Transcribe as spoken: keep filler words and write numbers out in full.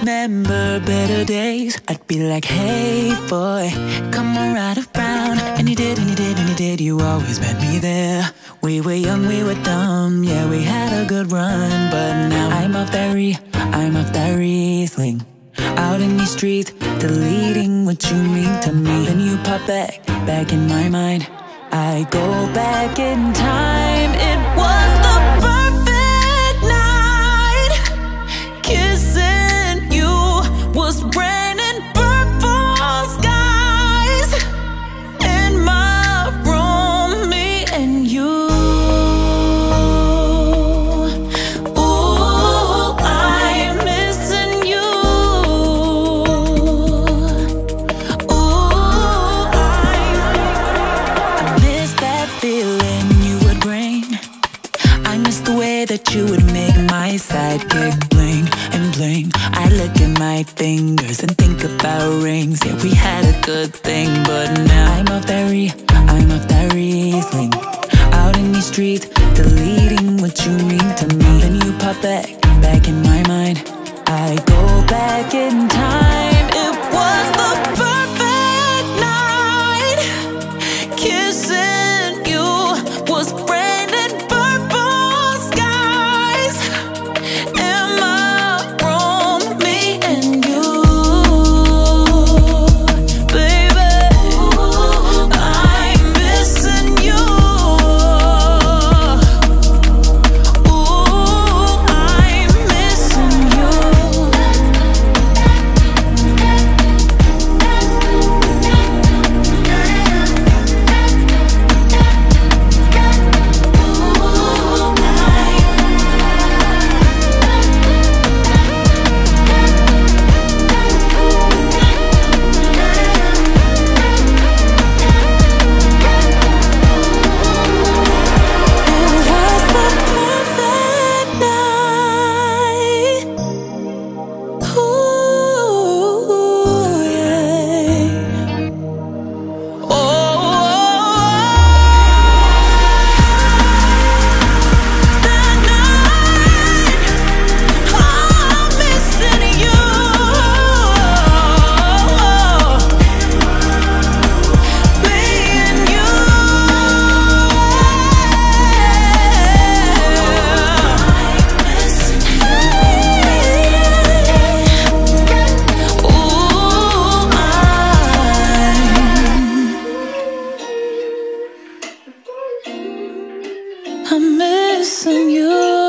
remember better days, I'd be like, hey boy, come on right around. And you did, and you did, and you did, you always met me there. We were young, we were dumb, yeah, we had a good run. But now I'm off that re, I'm off that Riesling, out in these streets, deleting what you mean to me. Then you pop back, back in my mind. I go back in time. It was the perfect night. Kissing you was raining purple skies. In my room, me and you. Ooh, I'm missing you. Ooh, I, I miss that feeling you would bring. I miss the way that you would make my sidekick bling and bling. I look at my fingers and think about rings. Yeah, we had a good thing, but now I'm off that re, I'm off that Riesling, out in these streets, deleting what you mean to me. Then you pop back, back in my mind. I go back in time. It was the perfect night. Kissing you was raining purple skies. In my room, me and you, baby. I'm missing you. Ooh, I'm missing you. I'm missing you.